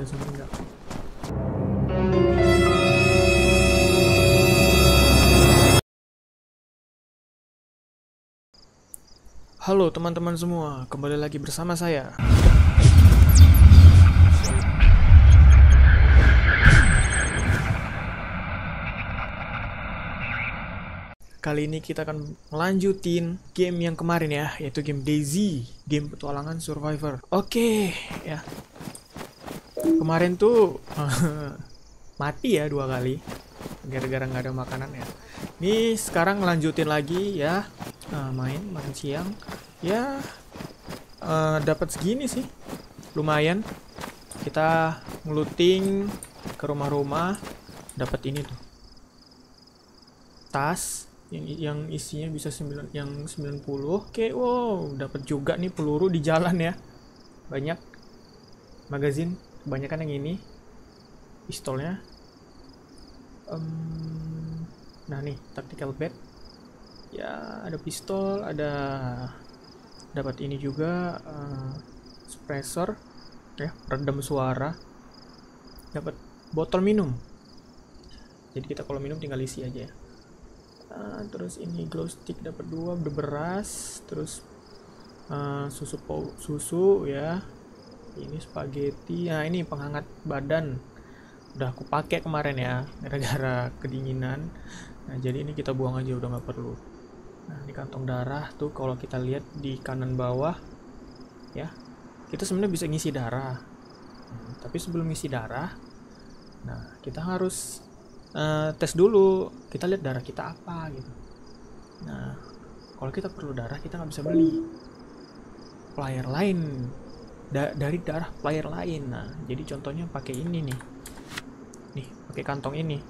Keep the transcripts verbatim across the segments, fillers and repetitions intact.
ada zombie enggak? Halo teman-teman semua, kembali lagi bersama saya. Kali ini kita akan melanjutin game yang kemarin ya, yaitu game DayZ, game petualangan survivor. Oke, ya. Kemarin tuh mati ya dua kali, gara-gara nggak ada makanan ya. Ini sekarang ngelanjutin lagi ya, nah, main makan siang. Ya, uh, dapat segini sih, lumayan. Kita ngeluting ke rumah-rumah, dapat ini tuh, tas. Yang, yang isinya bisa sembilan, yang sembilan puluh. Oke, wow, dapat juga nih peluru di jalan ya. Banyak. Magazin, kebanyakan yang ini. Pistolnya. Um, nah nih, tactical bag. Ya, ada pistol, ada dapat ini juga uh, suppressor ya, redam suara. Dapat botol minum. Jadi kita kalau minum tinggal isi aja ya. Uh, terus ini glow stick dapat dua, beras, terus uh, susu pow, susu ya, ini spaghetti. Nah ini penghangat badan, udah aku pakai kemarin ya, gara-gara kedinginan. Nah jadi ini kita buang aja, udah nggak perlu. Nah ini kantong darah tuh, kalau kita lihat di kanan bawah ya, kita sebenarnya bisa ngisi darah. Hmm, tapi sebelum ngisi darah, nah kita harus Uh, tes dulu, kita lihat darah kita apa gitu. Nah, kalau kita perlu darah, kita nggak bisa beli player lain da dari darah player lain. Nah, jadi contohnya pakai ini nih, nih pakai kantong ini,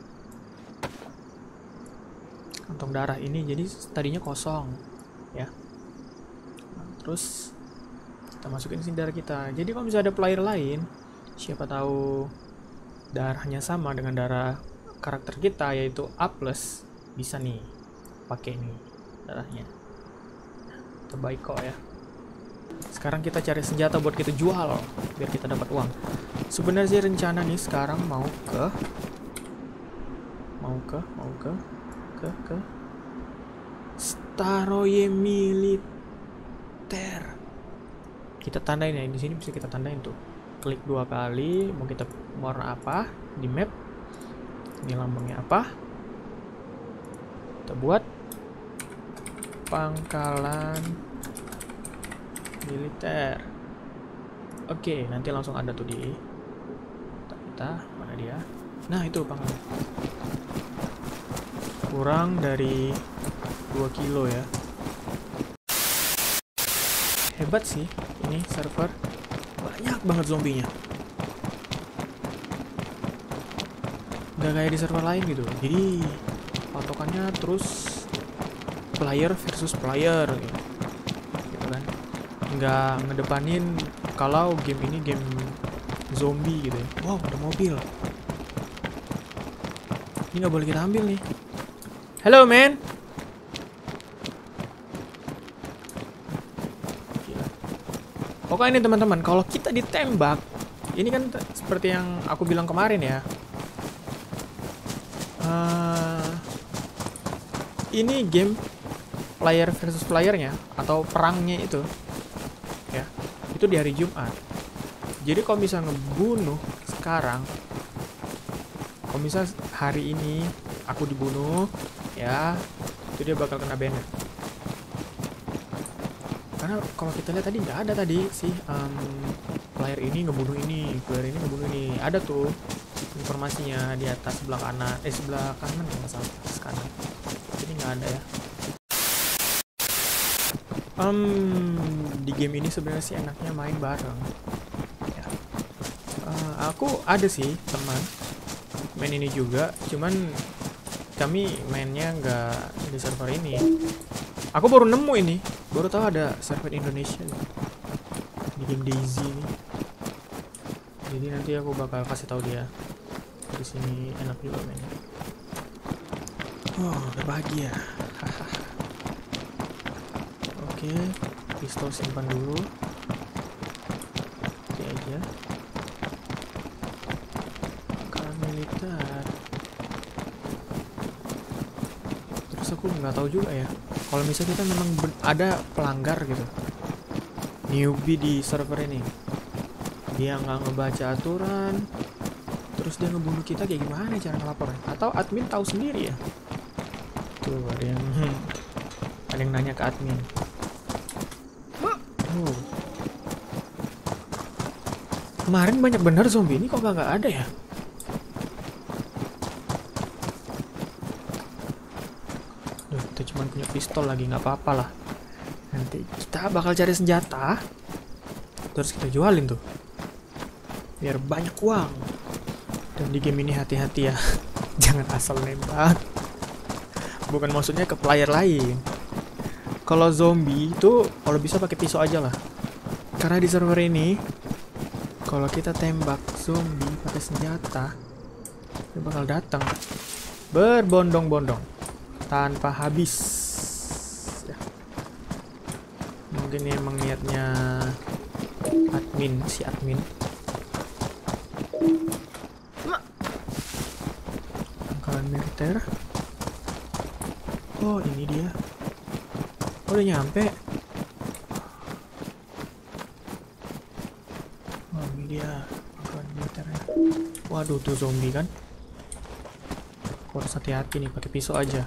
kantong darah ini. Jadi tadinya kosong, ya. Nah, terus kita masukin sini darah kita. Jadi kalau bisa ada player lain, siapa tahu darahnya sama dengan darah karakter kita, yaitu A plus, bisa nih pakai ini darahnya. Terbaik kok ya. Sekarang kita cari senjata buat kita jual biar kita dapat uang. Sebenarnya sih rencana nih sekarang mau ke mau ke mau ke ke ke Staroye Militer. Kita tandain ya, di sini bisa kita tandain tuh. Klik dua kali, mau kita warna apa di map. Ini lambangnya apa? Kita buat pangkalan militer. Oke, nanti langsung ada tuh di kita. Mana dia? Nah, itu pangkalan. Kurang dari dua kilo ya. Hebat sih ini server. Banyak banget zombinya. Nggak kayak di server lain gitu, jadi patokannya terus player versus player gitu, gitu kan, nggak ngedepanin kalau game ini game zombie gitu ya. Wow, ada mobil ini, nggak boleh kita ambil nih. Hello man. Gila. Pokoknya ini teman-teman, kalau kita ditembak, ini kan seperti yang aku bilang kemarin ya. Uh, ini game player versus playernya atau perangnya itu ya, itu di hari Jumat. Jadi kalau bisa ngebunuh sekarang, kalau misal hari ini aku dibunuh ya, itu dia bakal kena banner. Karena kalau kita lihat tadi nggak ada tadi sih, um, player ini ngebunuh ini, player ini ngebunuh ini, ada tuh informasinya di atas sebelah kanan, eh sebelah kanan ya, masalah atas kanan. Jadi nggak ada ya. Um, di game ini sebenarnya sih enaknya main bareng. Ya. Uh, aku ada sih teman main ini juga, cuman kami mainnya nggak di server ini. Aku baru nemu ini, baru tahu ada server Indonesia gitu, di game DayZ ini. Jadi nanti aku bakal kasih tahu dia. Di sini enak juga mainnya. Oh, berbahagia. Oke, pistol simpan dulu. Oke aja. aku nggak tahu juga ya. Kalau misalnya kita memang ada pelanggar gitu, newbie di server ini, dia nggak ngebaca aturan, terus dia ngebunuh kita, kayak gimana cara ngelapornya? Atau admin tahu sendiri ya? Tuh ada yang ada yang nanya ke admin. Oh. Kemarin banyak bener zombie ini, kok nggak ada ya? Duh, kita cuma punya pistol lagi, nggak apa-apa lah. Nanti kita bakal cari senjata, terus kita jualin tuh, biar banyak uang. Dan di game ini hati-hati ya, jangan asal nembak. Bukan maksudnya ke player lain. Kalau zombie itu kalau bisa pakai pisau aja lah. Karena di server ini kalau kita tembak zombie pakai senjata, dia bakal datang berbondong-bondong tanpa habis. Ya. Mungkin emang niatnya admin, si admin. Pangkalan militer. Oh, ini dia. Oh, udah nyampe. Oh, ini dia pangkalan militernya. Waduh, tuh zombie kan. Aku harus hati-hati nih, pakai pisau aja.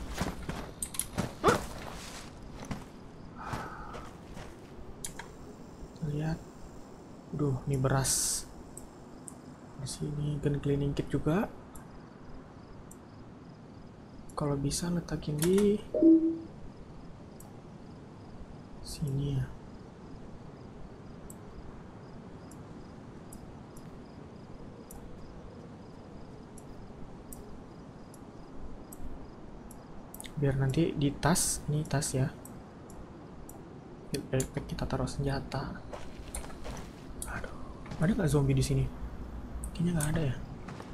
Lihat. Duh, ini beras. Di sini gun cleaning kit juga. Kalau bisa letakin di sini ya. Biar nanti di tas, ini tas ya. Di backpack kita taruh senjata. Aduh, ada nggak zombie di sini? Kayaknya nggak ada ya.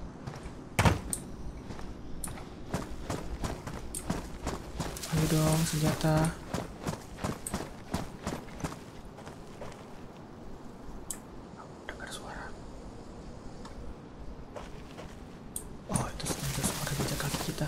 Ayo dong senjata. Dengar suara. Oh, itu senjata suara jejak kaki kita.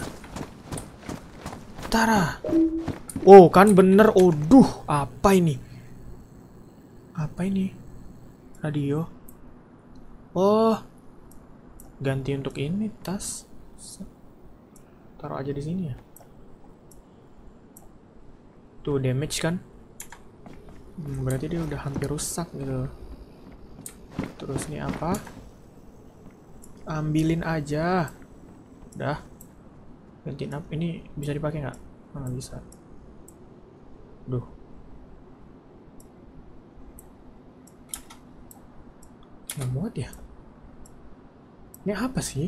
Tara. Oh, kan bener. Oh, duh, apa ini? Apa ini? Radio. Oh, ganti untuk ini tas. Taruh aja di sini ya. Tuh damage kan, hmm, berarti dia udah hampir rusak gitu. Terus ini apa? Ambilin aja. Udah. Gantiin up. Ini bisa dipakai nggak? Nggak bisa. Duh. Nggak muat ya? Ini apa sih?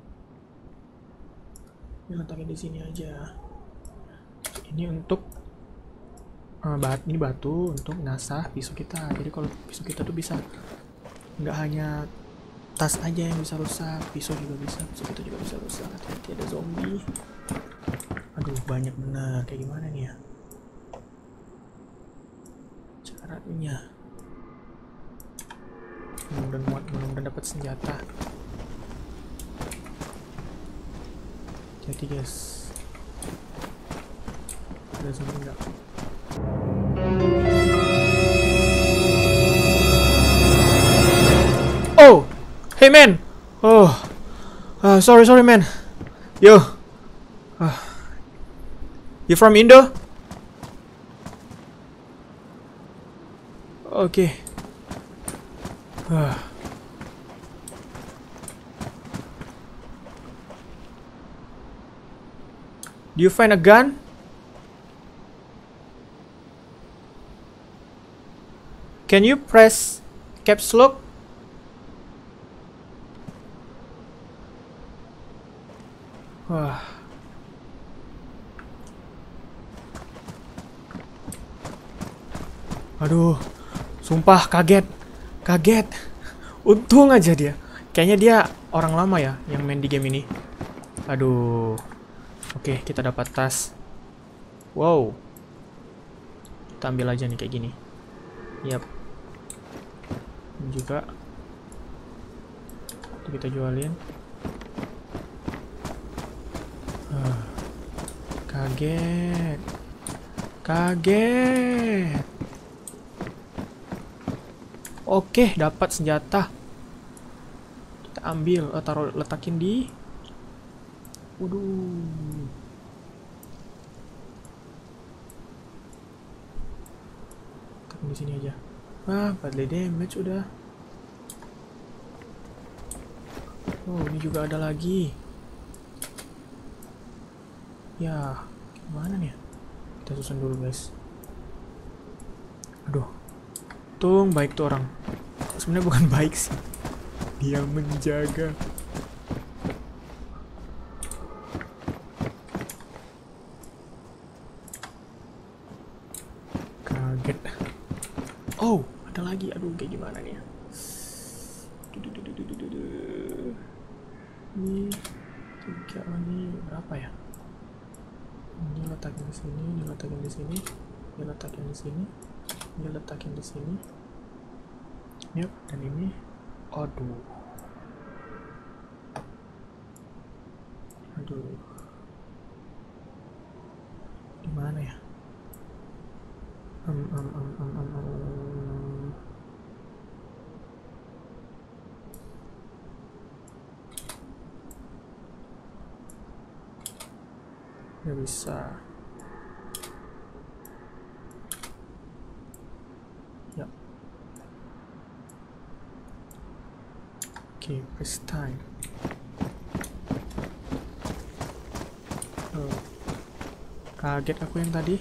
Ini letakin di sini aja. Ini untuk Uh, bat ini batu untuk ngasah pisau kita. Jadi kalau pisau kita tuh bisa nggak hanya tas aja yang bisa rusak, pisau juga bisa, pisau kita juga bisa rusak. Hati-hati ada zombie. Aduh, banyak benar. Kayak gimana nih ya caranya? Mudah-mudahan muat, mudah-mudahan dapat senjata. Jadi guys, ada zombie nggak? Oh, hey man. Oh, uh, sorry, sorry man. Yo, uh, you from Indo? Okay. Uh. Do you find a gun? Can you press caps lock? Wah. Aduh, sumpah kaget, kaget. Untung aja dia. Kayaknya dia orang lama ya yang main di game ini. Aduh. Oke, kita dapat tas. Wow. Kita ambil aja nih kayak gini. Yap. Ini juga. Itu kita jualin. Uh, Kaget. Kaget. Oke, dapat senjata. Kita ambil, oh, taruh letakin di. Waduh. Letakin di sini aja. Wah, badly damage udah. Oh, ini juga ada lagi. Ya, gimana nih? Kita susun dulu, guys. Aduh. Tung baik tuh orang. Sebenarnya bukan baik sih. Dia menjaga. Kaget. Oh, ada lagi. Aduh, kayak gimana nih ya? Ini tiga, ini berapa ya? Ini letakin di sini, ini letakin di sini, ini letakin di sini, ini letakin di sini. Yap, dan ini, aduh, aduh, di mana ya? Um, um, um, um, um, um. Nggak bisa. Ya. Oke, press time. Oh. Kaget aku yang tadi.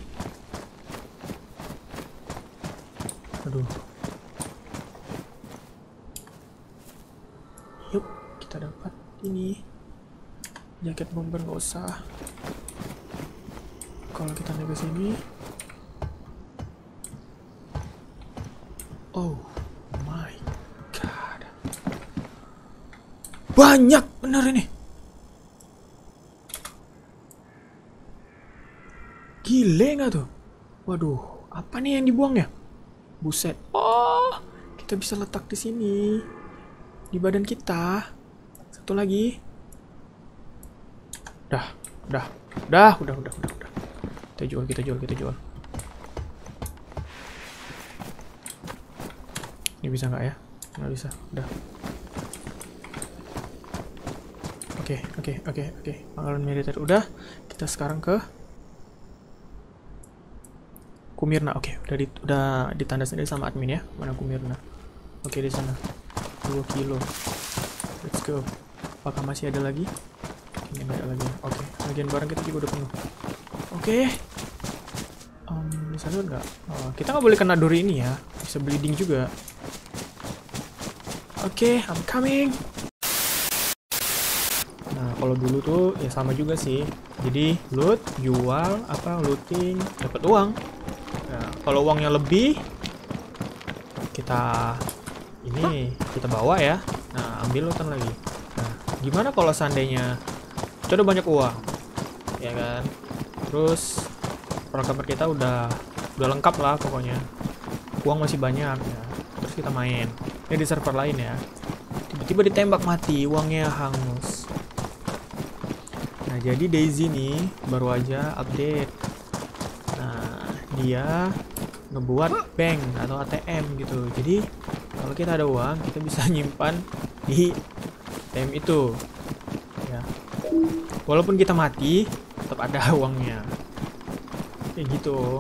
Aduh. Yuk, kita dapat ini. Jaket bomber nggak usah. Kalau kita naik ke sini, oh my god, banyak bener ini. Gile nggak tuh? Waduh, apa nih yang dibuang ya? Buset. Oh, kita bisa letak di sini, di badan kita. Satu lagi. Dah, dah, dah, udah, udah, udah, udah. Kita jual, kita jual, kita jual. Ini bisa nggak ya? Nggak bisa, udah. Oke, oke, oke, oke. Pangkalan militer udah. Kita sekarang ke Kumirna. Oke, udah di, udah ditanda sendiri sama admin ya. Mana Kumirna? Oke, di sana. dua kilo. Let's go. Apakah masih ada lagi? Ini nggak ada lagi. Oke, bagian barang kita juga udah penuh. Oke, okay. um, misalnya enggak, oh, kita nggak boleh kena duri ini ya, bisa bleeding juga. Oke, okay, I'm coming. Nah, kalau dulu tuh ya sama juga sih. Jadi loot, jual, apa looting, dapat uang. Nah, kalau uangnya lebih, kita ini kita bawa ya. Nah, ambil lootan lagi. Nah, gimana kalau seandainya kita udah banyak uang, ya kan? Terus perlengkapan kita udah udah lengkap lah pokoknya. Uang masih banyak ya. Terus kita main. Ini di server lain ya. Tiba-tiba ditembak mati, uangnya hangus. Nah, jadi Daisy nih baru aja update. Nah, dia ngebuat bank atau A T M gitu. Jadi kalau kita ada uang, kita bisa nyimpan di A T M itu. Ya. Walaupun kita mati, tetap ada uangnya. Kayak gitu.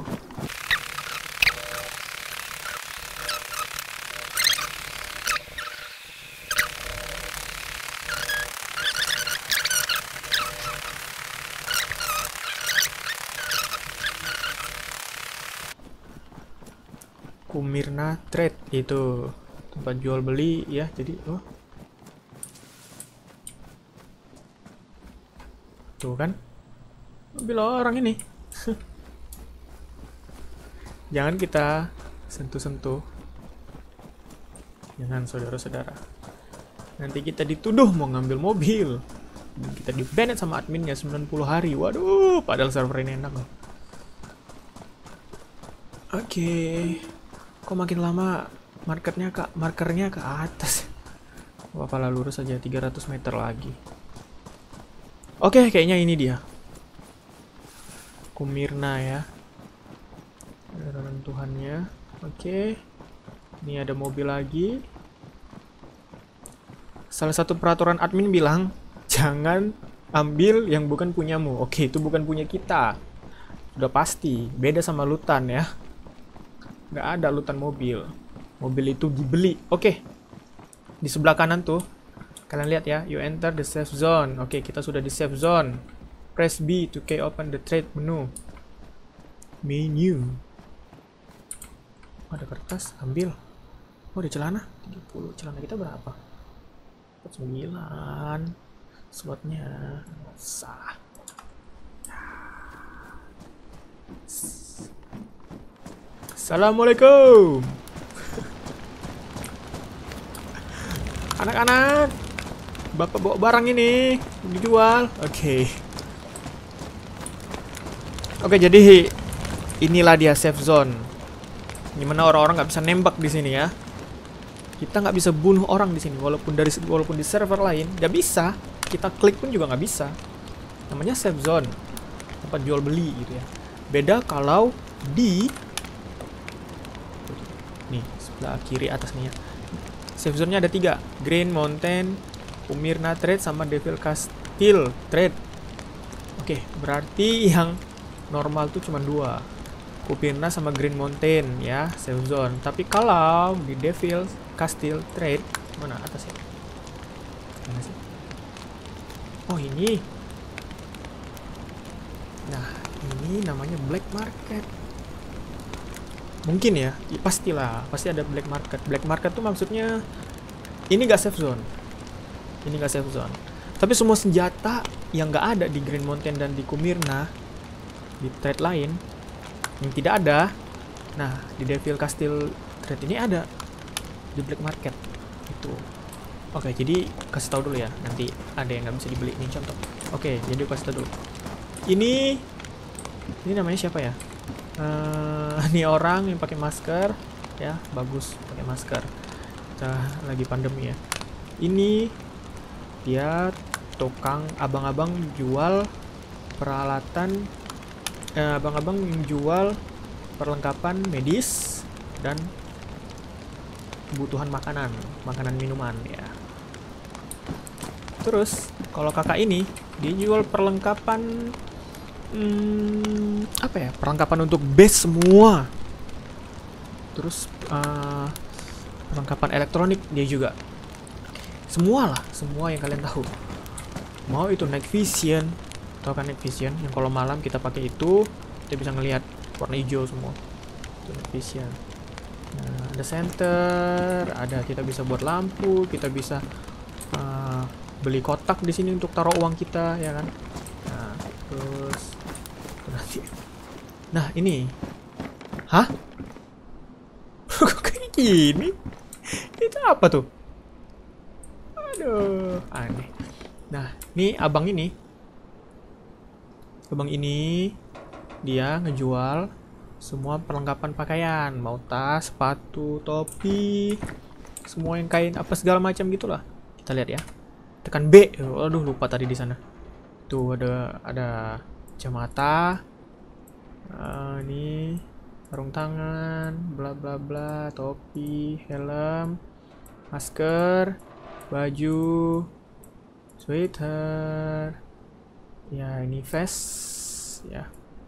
Kumirna Trade itu tempat jual beli ya. Jadi oh tuh kan mobil orang ini. Jangan kita sentuh-sentuh, jangan saudara-saudara, nanti kita dituduh mau ngambil mobil dan kita di-banned sama adminnya sembilan puluh hari. Waduh, padahal server ini enak loh. Oke, okay. Kok makin lama markernya ke markernya ke atas. Apa lah, lurus aja tiga ratus meter lagi. Oke, okay, kayaknya ini dia. Kumirna ya. Ada rentuhannya. Oke. Ini ada mobil lagi. Salah satu peraturan admin bilang jangan ambil yang bukan punyamu. Oke, itu bukan punya kita. Udah pasti. Beda sama lutan ya. Nggak ada lutan mobil. Mobil itu dibeli. Oke. Di sebelah kanan tuh. Kalian lihat ya. You enter the safe zone. Oke, kita sudah di safe zone. Press B to key open the trade menu. Menu. Ada kertas. Ambil. Oh, ada celana. tiga puluh. Celana kita berapa? sembilan. Slotnya sah. Assalamualaikum. Anak-anak, bapak bawa barang ini dijual. Oke. Okay. Oke, okay, jadi inilah dia safe zone. Dimana orang-orang nggak bisa nembak di sini ya. Kita nggak bisa bunuh orang di sini, walaupun dari walaupun di server lain nggak bisa. Kita klik pun juga nggak bisa. Namanya safe zone, tempat jual beli gitu ya. Beda kalau di nih sebelah kiri atas nih ya. Safe zone-nya ada tiga, Green Mountain, Kumirna Trade, sama Devil Castle Trade. Oke, berarti yang normal tuh cuma dua, Kumirna sama Green Mountain ya, safe zone. Tapi kalau di Devil Castle Trade mana atas ya? Mana sih? Oh ini. Nah ini namanya black market. Mungkin ya, ya pastilah, pasti ada black market. Black market tuh maksudnya ini gak safe zone. Ini gak safe zone. Tapi semua senjata yang gak ada di Green Mountain dan di Kumirna, di trade lain yang tidak ada, nah di Devil Castle Trade ini ada di black market itu. Oke, jadi kasih tahu dulu ya, nanti ada yang nggak bisa dibeli. Ini contoh. Oke, jadi kasih tahu dulu. Ini ini namanya siapa ya? Uh, ini orang yang pakai masker ya, bagus pakai masker. Kita lagi pandemi ya. Ini dia tukang abang-abang jual peralatan, eh, abang-abang yang jual perlengkapan medis dan kebutuhan makanan, makanan minuman ya. Terus kalau kakak ini dia jual perlengkapan hmm, apa ya? Perlengkapan untuk base semua. Terus uh, perlengkapan elektronik dia juga. Semua lah, semua yang kalian tahu. Mau itu night vision, tahu kan night vision? Yang kalau malam kita pakai itu, kita bisa ngelihat warna hijau semua. Itu night vision. Nah, ada center, ada kita bisa buat lampu, kita bisa uh, beli kotak di sini untuk taruh uang kita, ya kan? Nah, terus, nanti, nah ini, hah? Kok kayak gini? Itu apa tuh? Aduh, aneh. Nah, ini abang ini, abang ini dia ngejual semua perlengkapan pakaian, mau tas, sepatu, topi, semua yang kain apa segala macam gitulah. Kita lihat ya. Tekan B. Aduh, lupa tadi di sana. Tuh ada ada kacamata. Uh, ini sarung tangan, bla bla bla, topi, helm, masker, baju, sweater. Ya, ini vest ya.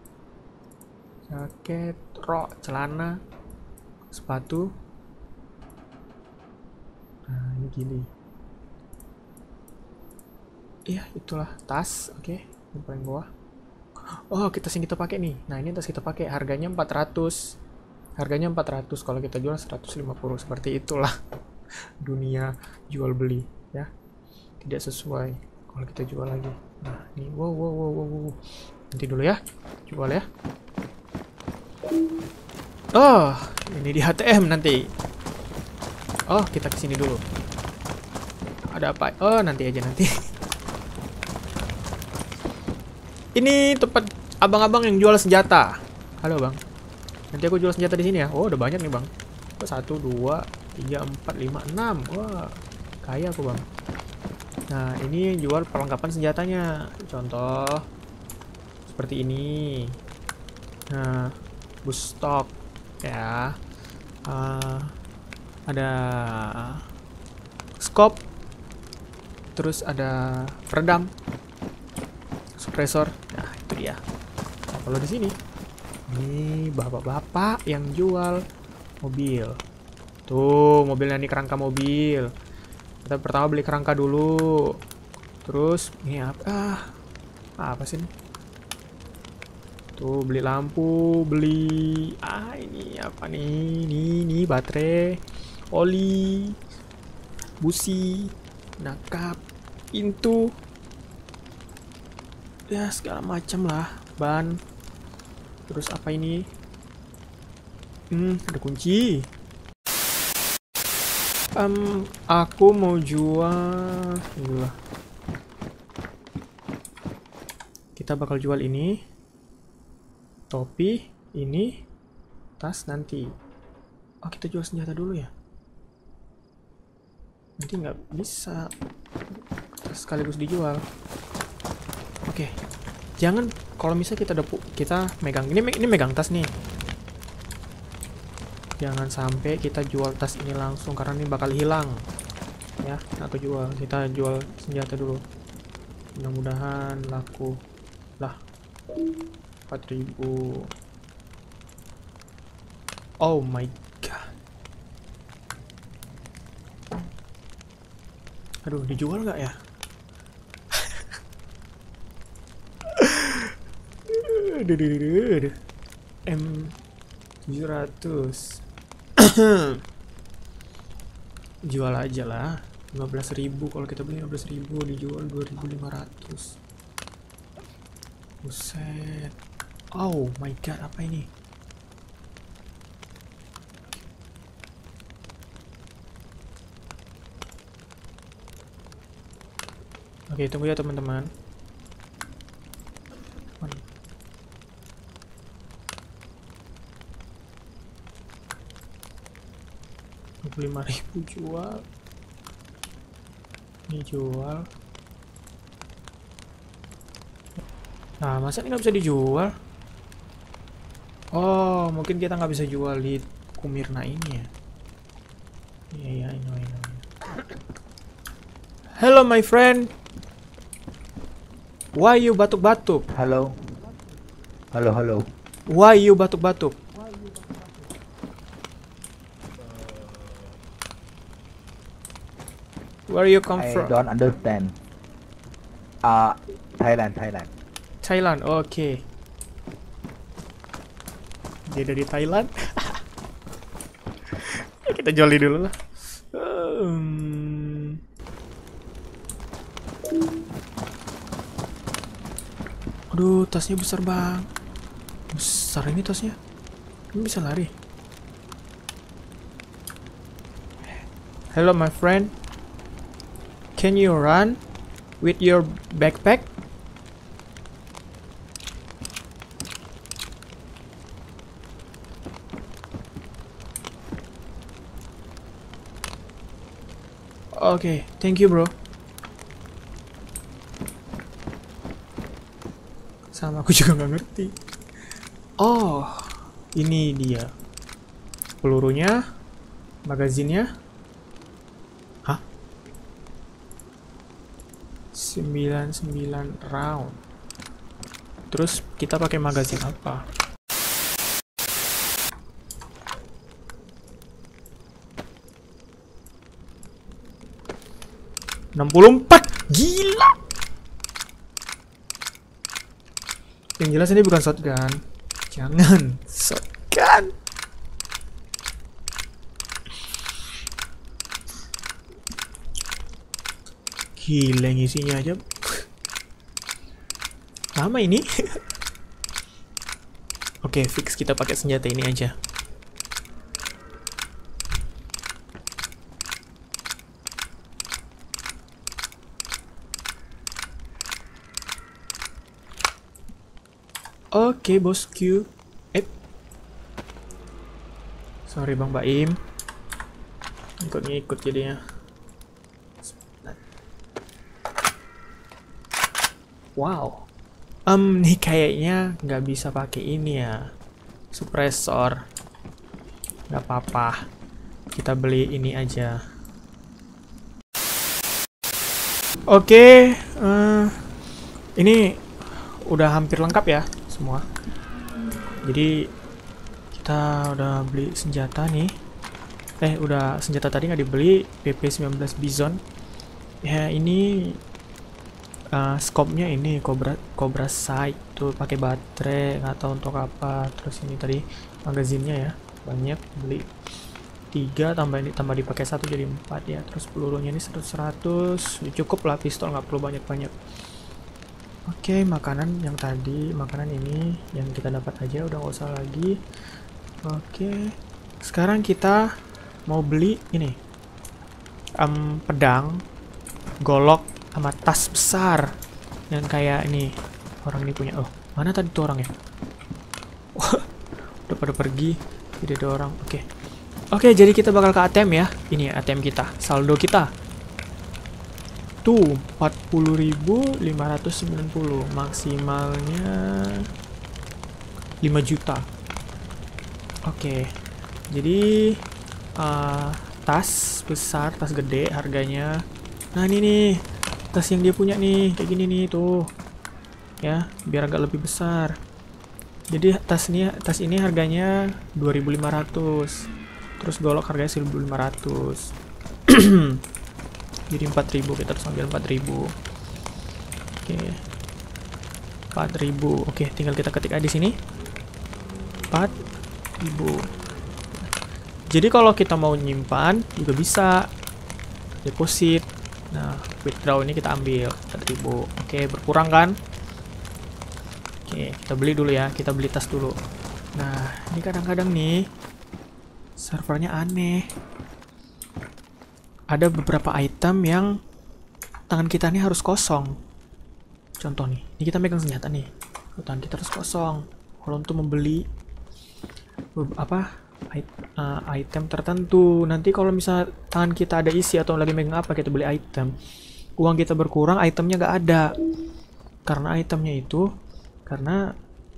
Jaket, rok, celana, sepatu. Nah, ini gini. Iya, itulah tas. Oke, yang paling bawah. Oh, kita sini kita pakai nih. Nah, ini tas kita pakai. Harganya empat ratus. Harganya empat ratus. Kalau kita jual seratus lima puluh. Seperti itulah dunia jual beli, ya. Tidak sesuai kalau kita jual lagi. Nah, ini wow wow wow wow. wow. Nanti dulu ya. Jual ya. Oh, ini di H T M nanti. Oh, kita kesini dulu. Ada apa? Oh, nanti aja nanti. Ini tempat abang-abang yang jual senjata. Halo bang. Nanti aku jual senjata di sini ya. Oh, udah banyak nih bang. Satu, dua, tiga, empat, lima, enam. Wah, kaya aku bang. Nah, ini jual perlengkapan senjatanya. Contoh seperti ini. Nah, bus stok ya. Uh, ada scope, terus ada peredam, suppressor. Nah, itu dia. Nah, kalau di sini, nih bapak-bapak yang jual mobil. Tuh, mobilnya nih, kerangka mobil. Kita pertama beli kerangka dulu. Terus ini apa? Ah, apa sih ini? Tuh, beli lampu, beli ah ini apa nih? Nih, nih baterai, oli, busi, nakap, pintu. Ya, segala macam lah, ban. Terus apa ini? Hmm, ada kunci. Um, aku mau jual. Inilah. Kita bakal jual ini. Topi, ini, tas nanti. Oh, kita jual senjata dulu ya. Nanti nggak bisa sekaligus dijual. Oke, jangan kalau misalnya kita udah kita megang ini ini megang tas nih. Jangan sampai kita jual tas ini langsung karena ini bakal hilang. Ya, aku jual. Kita jual senjata dulu. Mudah-mudahan laku. Lah, empat ribu. Oh my god. Aduh, dijual nggak ya? M tujuh ratus. Jual aja lah. lima belas ribu. Kalau kita beli lima belas ribu, dijual dua ribu lima ratus. Buset. Oh my god, apa ini? Oke, tunggu ya teman-teman. dua puluh lima ribu jual. Ini jual. Nah, masa ini nggak bisa dijual? Oh, mungkin kita nggak bisa jual di Kumirna ini ya. Iya, iya, I know, I know. Hello, my friend. Why you batuk-batuk? Halo. Halo, halo. Why you batuk-batuk? Where you come I from? don't understand. Uh, Thailand, Thailand. Thailand, oke. Okay. Dia dari Thailand. Ya, kita joli dulu lah. Um... Aduh, tasnya besar bang. Besar ini tasnya. Ini bisa lari. Hello my friend. Can you run with your backpack? Oke, okay, thank you bro. Sama aku juga nggak ngerti. Oh, ini dia. Pelurunya, magazinnya. Hah? sembilan puluh sembilan round. Terus kita pakai magazin apa? enam puluh empat. Gila. Yang jelas ini bukan shotgun. Jangan shotgun. Gila, ngisinya aja lama ini. Oke, fix kita pakai senjata ini aja. Oke, bosku. Eh. Sorry Bang Baim. Ikut-ngikut jadinya. Wow. Um, nih kayaknya nggak bisa pakai ini ya, suppressor. Nggak apa-apa, kita beli ini aja. Oke, uh, ini udah hampir lengkap ya semua. Jadi kita udah beli senjata nih. Eh, udah senjata tadi nggak dibeli, P P sembilan belas Bison. Ya ini uh, scope-nya ini Cobra Cobra Sight tuh, pakai baterai, nggak tahu untuk apa. Terus ini tadi magazinnya ya, banyak, beli tiga, tambah ini tambah dipakai satu jadi empat ya. Terus pelurunya ini seratus seratus, cukup lah, pistol nggak perlu banyak-banyak. Oke, makanan yang tadi, makanan ini yang kita dapat aja, udah nggak usah lagi. Oke, sekarang kita mau beli ini um, pedang, golok, sama tas besar yang kayak ini orang ini punya. Oh, mana tadi tuh orang ya? Udah pada pergi, tidak ada orang. Oke, oke, jadi kita bakal ke A T M ya. Ini A T M kita, saldo kita tuh empat puluh ribu lima ratus sembilan puluh, maksimalnya lima juta. Oke, jadi uh, tas besar, tas gede harganya. Nah ini nih, tas yang dia punya nih, kayak gini nih tuh. Ya, biar agak lebih besar. Jadi tas ini, tas ini harganya dua ribu lima ratus. Terus golok harganya seribu lima ratus. Jadi empat ribu, kita harus ambil empat ribu. Oke. empat ribu. Oke, tinggal kita ketik aja di sini. empat ribu. Jadi kalau kita mau nyimpan juga bisa. Deposit. Nah, withdraw ini kita ambil empat ribu. Oke, berkurang kan? Oke, kita beli dulu ya. Kita beli tas dulu. Nah, ini kadang-kadang nih servernya aneh. Ada beberapa item yang tangan kita nih harus kosong. Contoh nih, ini kita megang senjata nih, tangan kita harus kosong. Kalau untuk membeli apa item tertentu, nanti kalau misalnya tangan kita ada isi atau lagi megang apa, kita beli item, uang kita berkurang, itemnya nggak ada. Karena itemnya itu, karena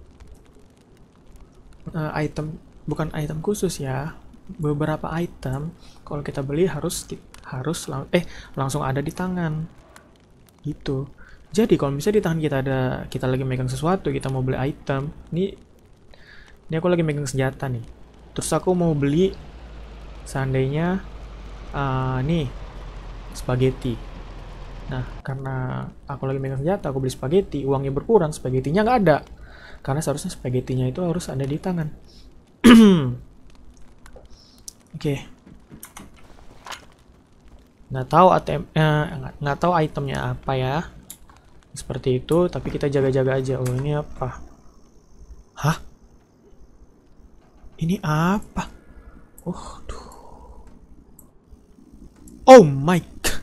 uh, item bukan item khusus ya. Beberapa item kalau kita beli harus harus lang eh langsung ada di tangan gitu. Jadi kalau misalnya di tangan kita ada, kita lagi megang sesuatu, kita mau beli item ini ini aku lagi megang senjata nih, terus aku mau beli seandainya uh, nih spaghetti. Nah, karena aku lagi megang senjata, aku beli spaghetti, uangnya berkurang, spagettinya nggak ada, karena seharusnya spagettinya itu harus ada di tangan. Oke, okay. Nggak tahu A T M, eh, nggak, nggak tahu itemnya apa ya, seperti itu. Tapi kita jaga-jaga aja. Oh, ini apa? Hah? Ini apa? Oh, tuh. Oh my God.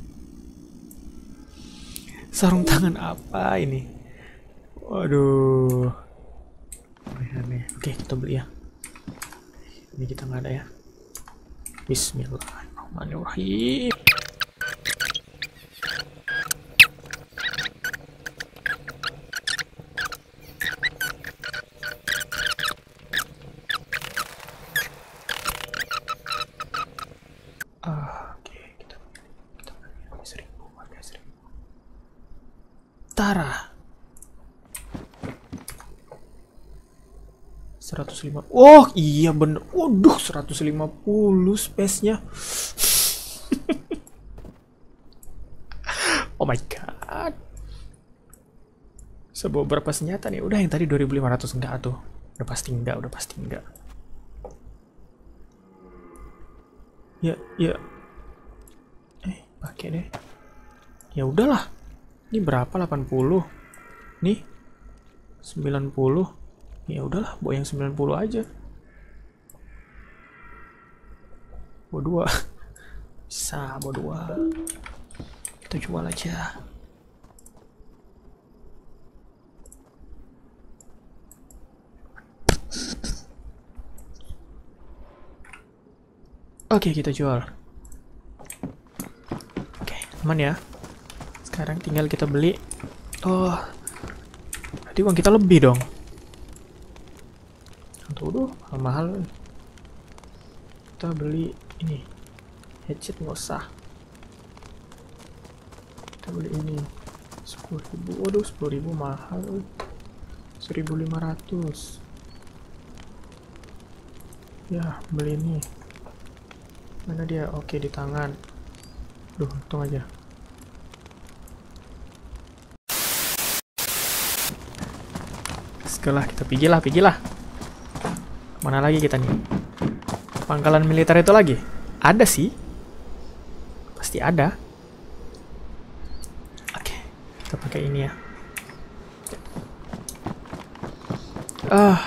Sarung tangan apa ini? Waduh. Aneh-aneh. Oke, kita beli ya. Ini kita nggak ada ya. Bismillahirrahmanirrahim. Ah, oke, kita kita beli seribu, harga seribu. Tara. seratus lima puluh. Oh iya bener. Waduh, seratus lima puluh space-nya. Oh my God. Sebuah berapa senjata nih? Udah, yang tadi dua ribu lima ratus enggak tuh. Udah pasti enggak, udah pasti enggak. Ya, ya. Eh, pakai deh. Ya udahlah. Ini berapa? delapan puluh. Nih. sembilan puluh. Ya udahlah, bawa yang sembilan puluh aja. Bawa dua. Bisa, bawa dua. Kita jual aja. Oke, kita jual. Oke, aman ya. Sekarang tinggal kita beli. Oh, Berarti uang kita lebih dong. Tuh, mahal. Kita beli ini. Hatchet nggak usah. Kita beli ini. sepuluh ribu. Waduh, sepuluh ribu mahal. seribu lima ratus. Ya, beli ini. Mana dia? Oke, di tangan. Duh, untung aja. Setelah kita pergi lah, pergi lah. Mana lagi kita nih? Pangkalan militer itu lagi? Ada sih. Pasti ada. Oke, kita pakai ini ya. Ah,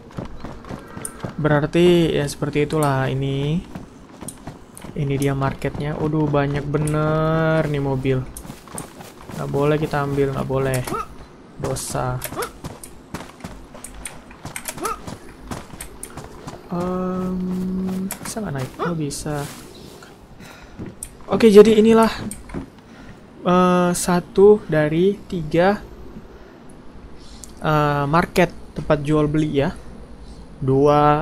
berarti ya seperti itulah ini. Ini dia marketnya. Waduh, banyak bener nih mobil. Nggak boleh kita ambil, nggak boleh. Dosa. Um, bisa nggak naik? Oh bisa. Oke, jadi inilah uh, satu dari tiga uh, market tempat jual beli ya. Dua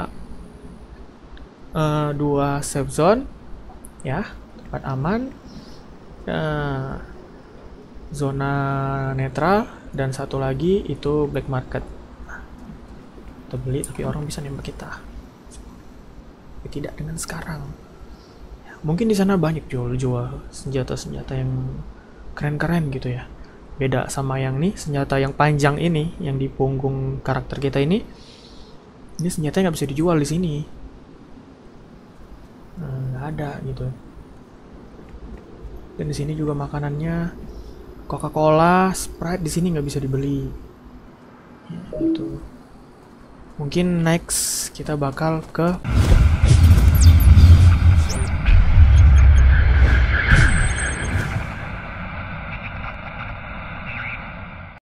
uh, dua safe zone ya, tempat aman, uh, zona netral, dan satu lagi itu black market. Kita beli tapi orang bisa nembak kita, tapi tidak dengan sekarang. Ya, mungkin di sana banyak jual-jual senjata-senjata yang keren-keren gitu ya. Beda sama yang nih, senjata yang panjang ini, yang di punggung karakter kita ini. Ini senjata nggak bisa dijual di sini. Nggak nah, ada gitu. Dan di sini juga makanannya Coca-Cola, Sprite di sini nggak bisa dibeli. Ya, gitu. Mungkin next kita bakal ke